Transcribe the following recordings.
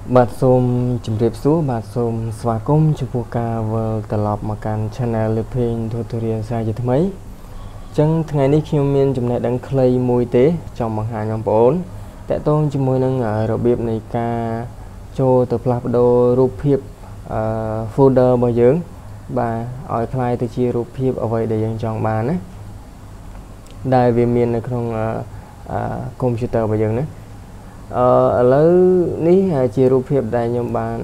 បាទសូមជម្រាបសួរបាទសូមស្វាគមន៍ចំពោះការវិលត្រឡប់មកកាន់ Channel លីភេង Tutorial សាជាថ្មីអញ្ចឹងថ្ងៃនេះខ្ញុំមានចំណេះដឹងខ្លីមួយទេចង់បង្ហាញបងប្អូនតកតងជាមួយនឹងរបៀបនៃការចូលទៅផ្លាស់ប្ដូររូបភាពfolder របស់យើងបាទឲ្យคล้ายទៅជារូបភាពអ្វីដែលយើងចង់បានណាដែលវាមាននៅក្នុងcomputer របស់យើងណាឥឡូវនេះជារូបភាពដែលខ្ញុំបាន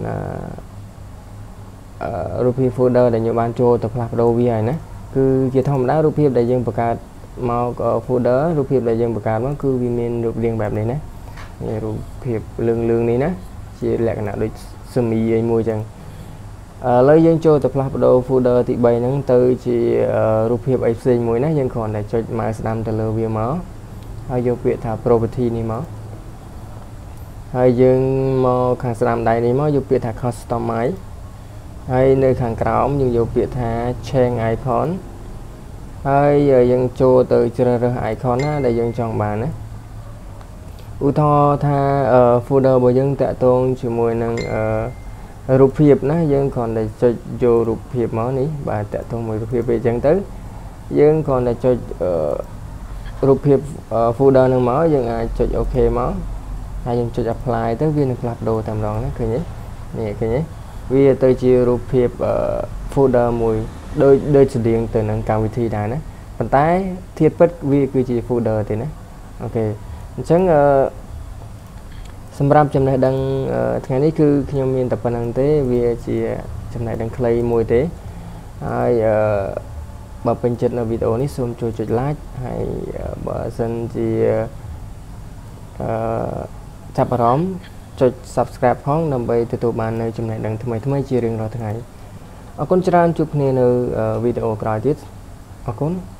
រូបភាព folder ដែលខ្ញុំបានចូលទៅផ្លាស់ប្ដូរវាហើយណាគឺជាធម្មតារូបភាពដែលយើងបង្កើតមក folder រូបភាពដែលយើងបង្កើតមកគឺវាមានរូបរាងបែបនេះណារូបភាពលឿងនេះណាជាលក្ខណៈដូចសមីអីមួយចឹងឥឡូវយើងចូលទៅផ្លាស់ប្ដូរ folder ទី3ហ្នឹងទៅជារូបភាពអីផ្សេងមួយណាយើងគ្រាន់តែចុច mouse ស្ដាំទៅលើវាមកហើយយកពាក្យថា property នេះមកហើយយើងមកខាងស្ដាំដៃនេះមកយកពាក្យថា customize ហើយនៅខាងក្រោមយើងយកពាក្យថា change icon ហើយយើងចូលទៅជ្រើសរើស icon ណាដែលយើងចង់បានណាឧទាហរណ៍ថា folder របស់យើងតាក់ទងជាមួយនឹងរូបភាពណាយើងគ្រាន់តែចុចយករូបភាពមកនេះបាទតាក់ទងមួយរូបភាពពេលអញ្ចឹងទៅយើងគ្រាន់តែចុចរូបភាព folder នឹងមកយើងអាចចុច OK មកហើយយើងចុច apply ទៅវានឹងផ្លាស់ប្ដូរតែម្ដងណាឃើញទេនេះឃើញទេវាទៅជារូបភាពfolder មួយដូចស្តៀងទៅនឹងកម្មវិធីដែរណាប៉ុន្តែធៀបពិតវាគឺជា folder ទេណាអូខេអញ្ចឹងសម្រាប់ចំណេះដឹងថ្ងៃនេះគឺខ្ញុំមានតែប៉ុណ្្នឹងទេវាជាចំណេះដឹងខ្លីមួយទេហើយបើពេញចិត្តនៅវីដេអូនេះសូមជួយចុច like ហើយបើសិនជាចាប់អារម្មណ៍ចុច subscribe ផងដើម្បីទទួលបាននៅចំណេះដឹងថ្មីៗជារៀងរាល់ថ្ងៃអរគុណច្រើនជួបគ្នានៅវីដេអូក្រោយទៀតអរគុណ